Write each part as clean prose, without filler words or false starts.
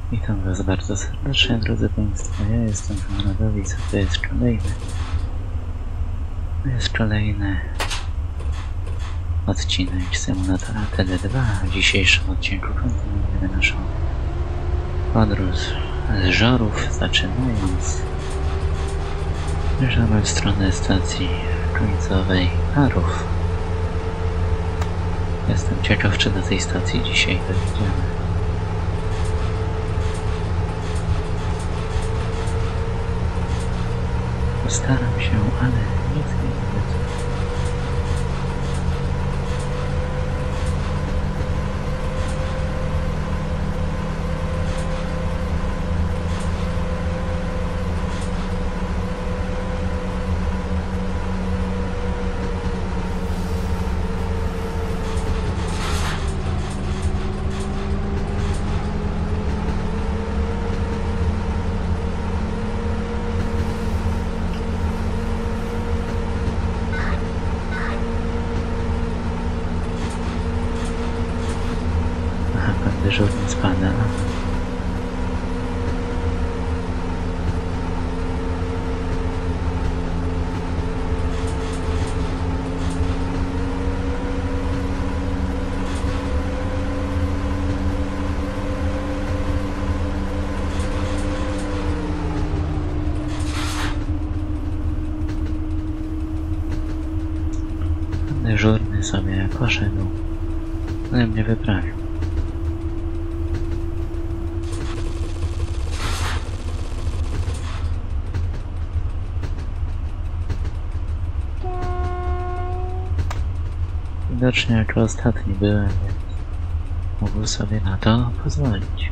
Witam Was bardzo serdecznie, drodzy Państwo. Ja jestem Szamanadowic, a to jest kolejny odcinek symulatora TD2. W dzisiejszym odcinku kontynuujemy naszą podróż z Żorów, zaczynając zmierzamy w stronę stacji końcowej Arów. Jestem ciekaw, czy do tej stacji dzisiaj dojedziemy. Postaram się, ale nic nie widzę. Dyżurny spada. Dyżurny sobie poszedł, ale mnie wyprawił. Widocznie jako ostatni byłem, więc mógł sobie na to pozwolić.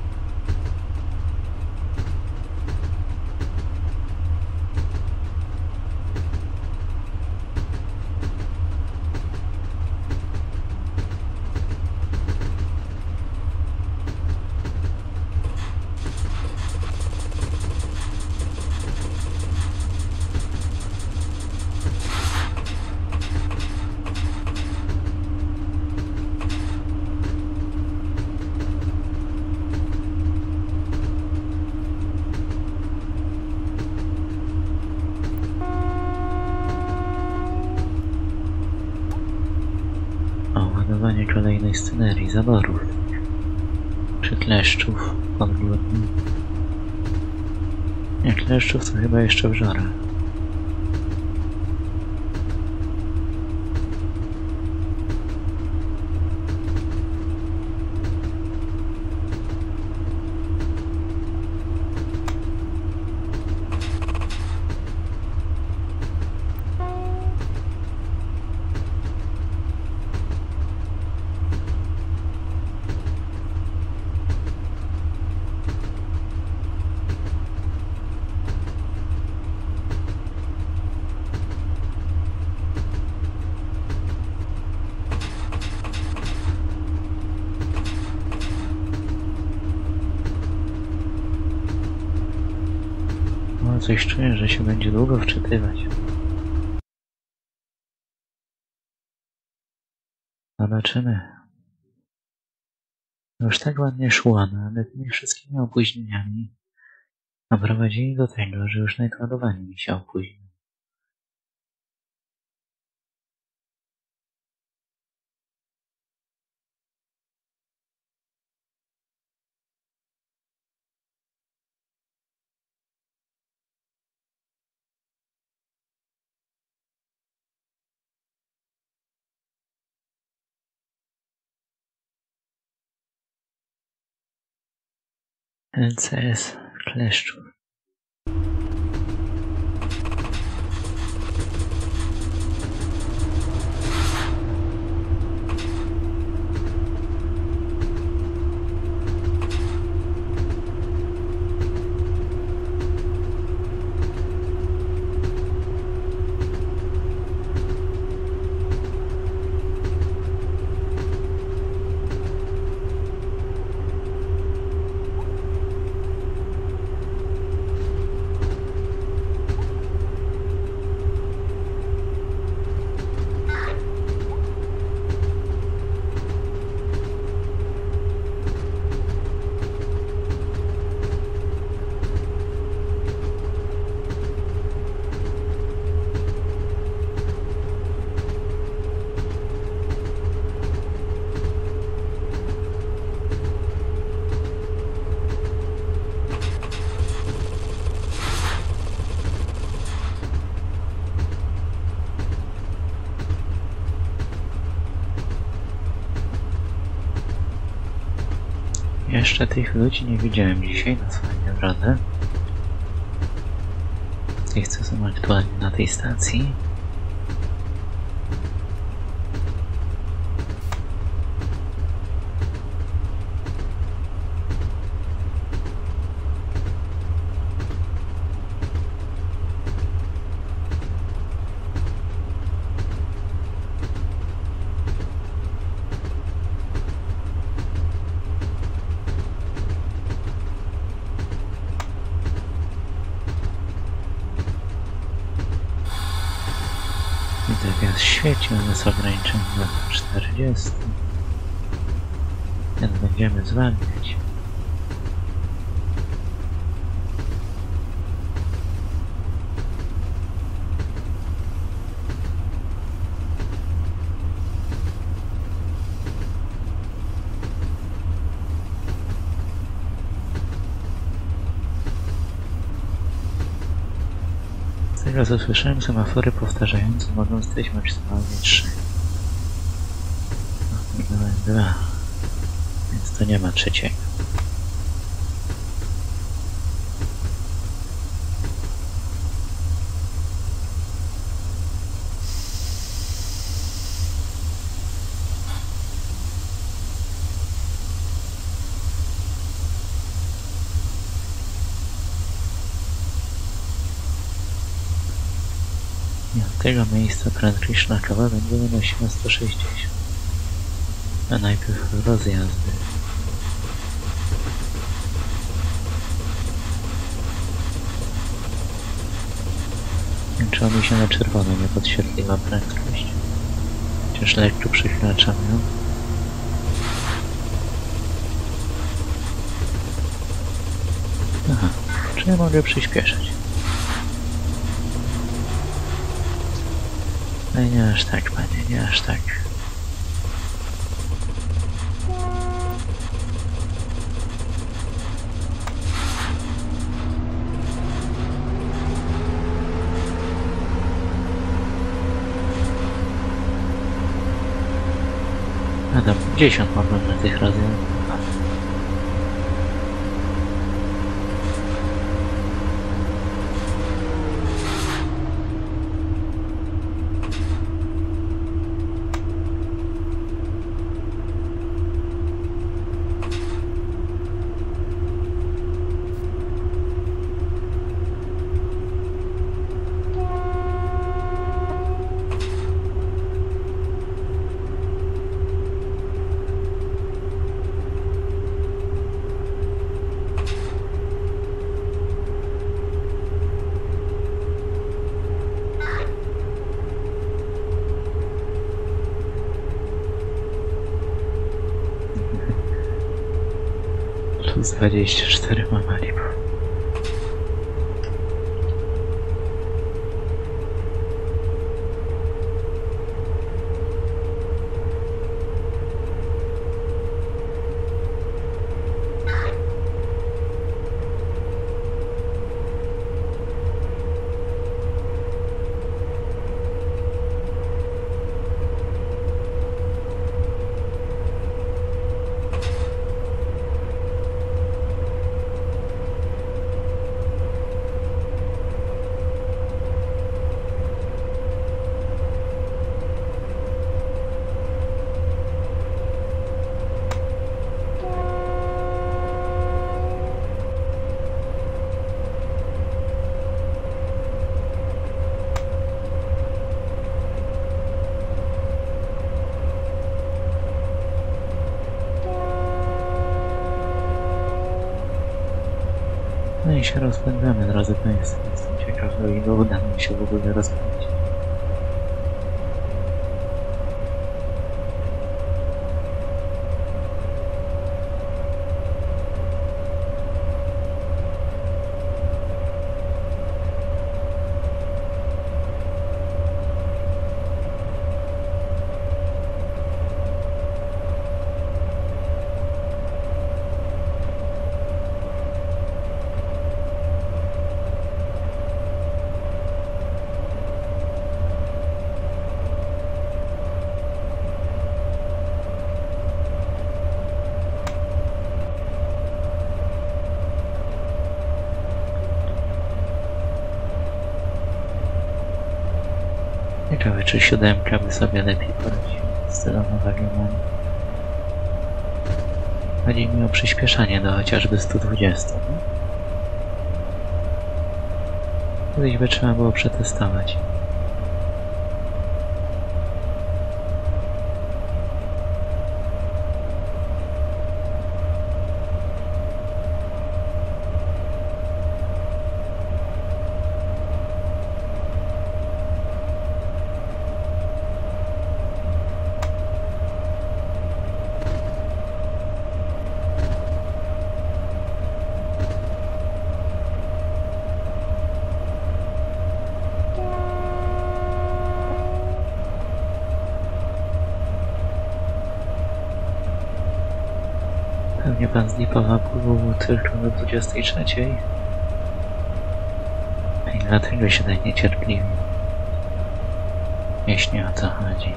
Kolejnej scenerii zaborów czy kleszczów podgórnych. Nie, kleszczów to chyba jeszcze w Żorach. Coś czuję, że się będzie długo wczytywać. Zobaczymy. Już tak ładnie szło, no ale tymi wszystkimi opóźnieniami doprowadzili do tego, że już nawet ładowanie mi się opóźni. LCS kleszczów. Jeszcze tych ludzi nie widziałem dzisiaj na swojej drodze. Tych, co są aktualnie na tej stacji. Widzę, gaz świeci, on jest ograniczony do 40. Więc będziemy zwalniać. Z tego co słyszałem, semafory powtarzające mogą stać maksymalnie 3. No, były 2. Więc to nie ma trzeciego. I od tego miejsca prędkość szlakowa będzie wynosiła 160. A najpierw rozjazdy. Czy on mi się na czerwono nie podświetliła prędkość? Chociaż lekko przekraczam ją. Aha, czy ja mogę przyspieszyć? No nie aż tak, panie, nie aż tak. Adam, 50 mogłem na tych rozjazdach. Plus 24 ma Malibu. No i się rozpędzamy, drodzy Państwo. Jestem ciekaw, o ile uda mi się w ogóle rozpędzić. Ciekawe, czy 7 by sobie lepiej poradziła z tyloma wagionami. Chodzi mi o przyspieszanie do chociażby 120. Kiedyś by trzeba było przetestować. Pewnie pan z Lipowa był tylko do 23. I dlatego się tak niecierpliwi. Jeśli o to chodzi.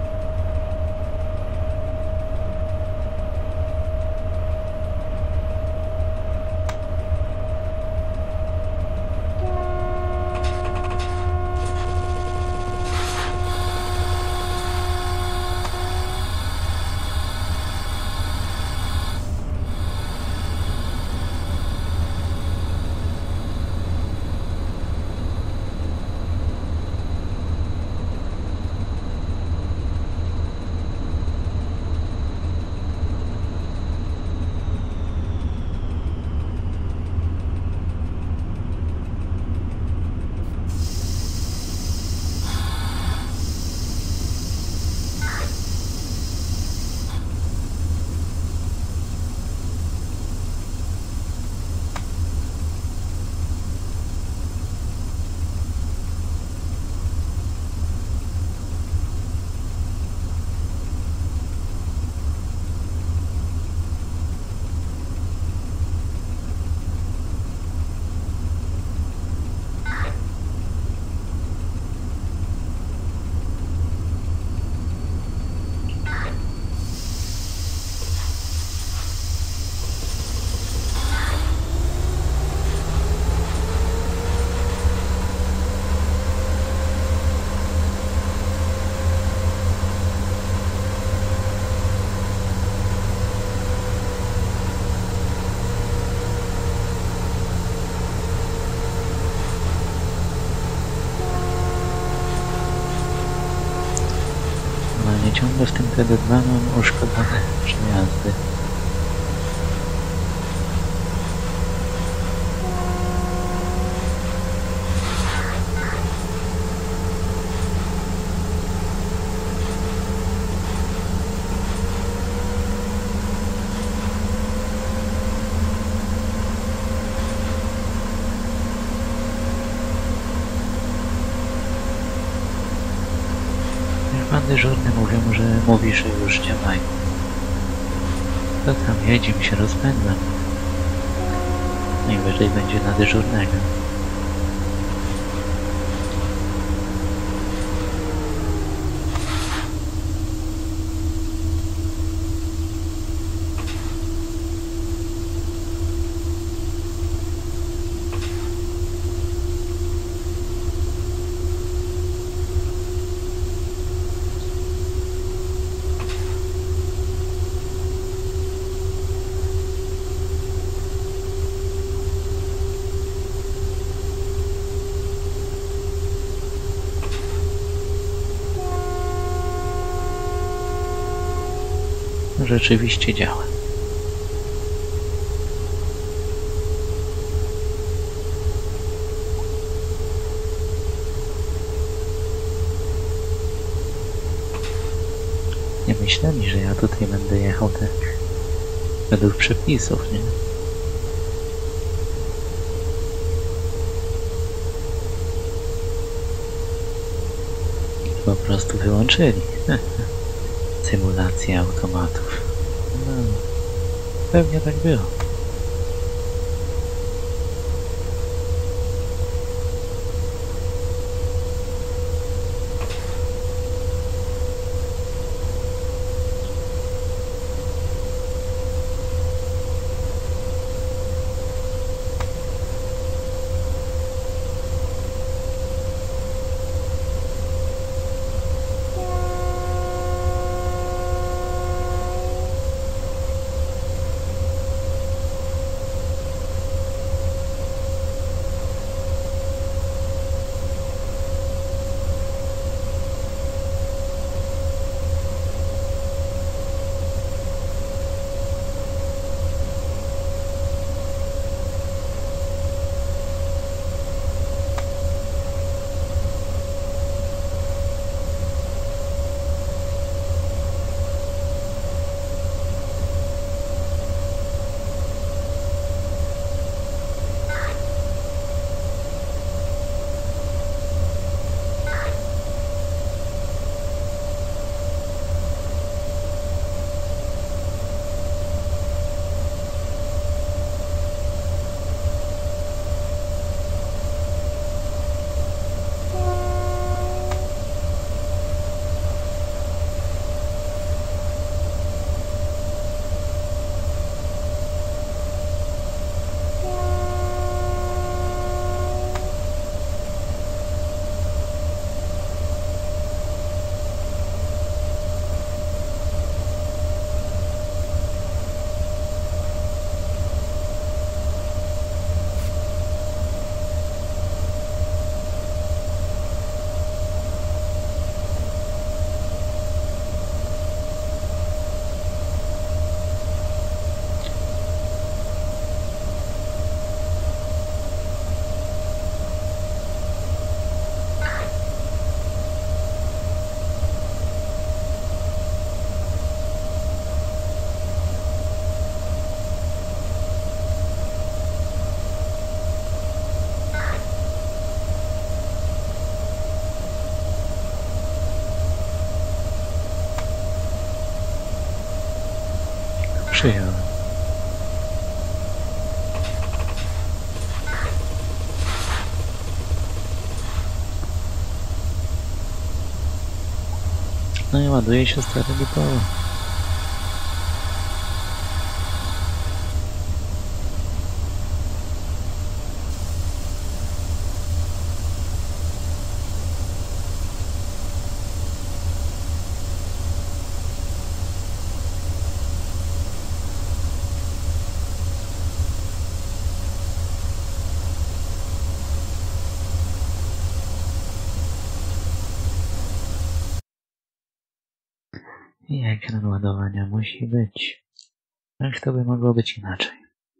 Ciągle w tym TD2 mam uszkodzone przejazdy. Pan dyżurny mówi, że już działają. To tam jedzie, mi się rozpędzam. Najwyżej będzie na dyżurnego. Rzeczywiście działa. Nie myśleli, że ja tutaj będę jechał tak według przepisów, nie? Po prostu wyłączyli. Symulację automatów. No, pewnie tak było. No i ładuje się stary lipowo. I ekran ładowania musi być. Jak to by mogło być inaczej?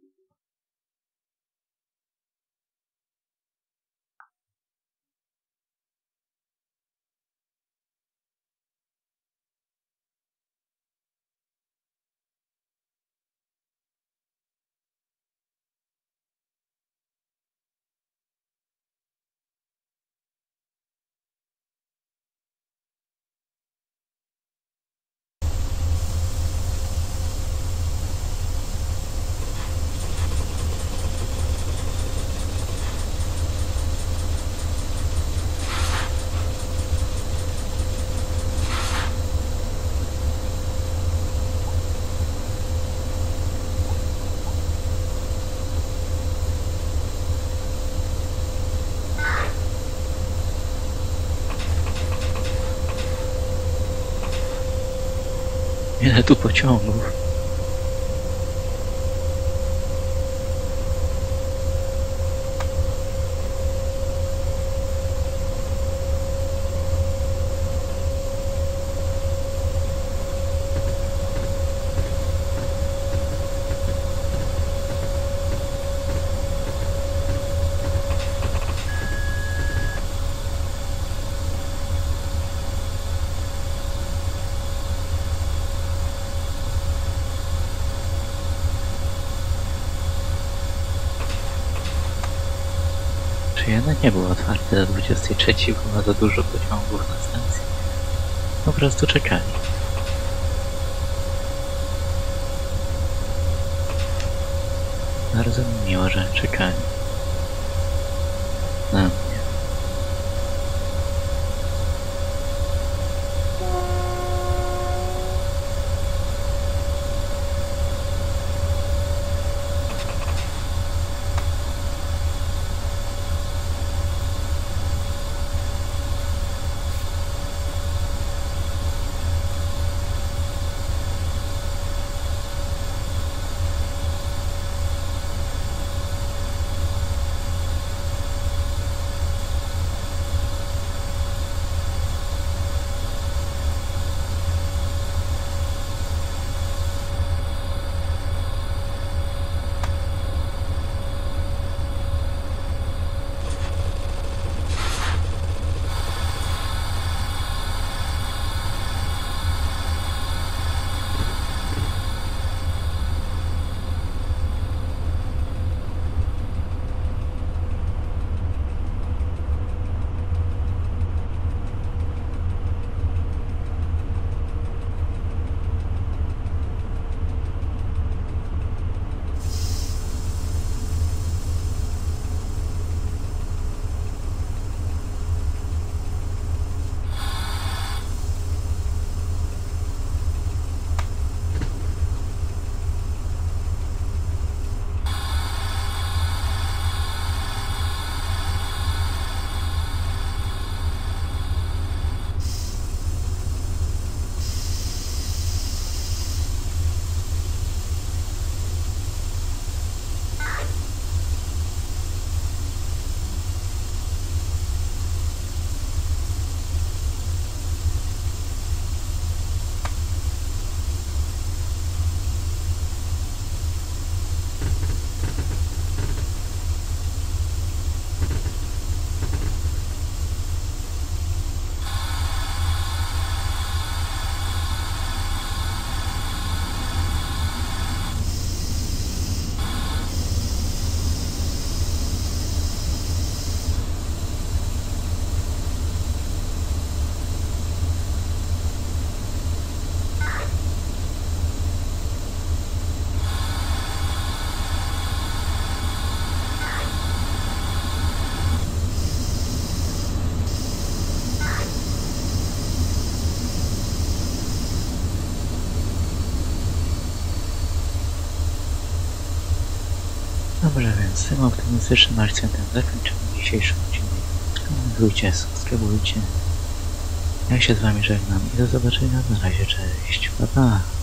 Ile tu pociągów? Czy jednak nie było otwarte do 23, było za dużo pociągów na stacji? Po prostu czekali. Bardzo mi miło, że czekali. Na mnie. Dobrze, więc tym optymistycznym akcentem zakończymy dzisiejszy odcinek. Komentujcie, subskrybujcie. Ja się z wami żegnam i do zobaczenia. Na razie, cześć. Pa, pa.